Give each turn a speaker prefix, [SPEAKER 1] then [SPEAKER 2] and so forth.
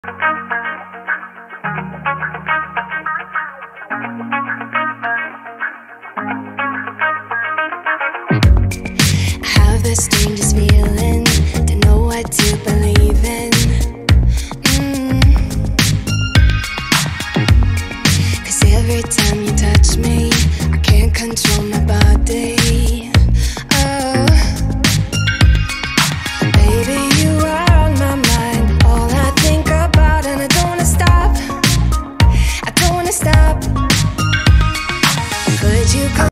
[SPEAKER 1] Have the strangest feeling, don't know what to believe in. 'Cause every time you touch me, I can't control my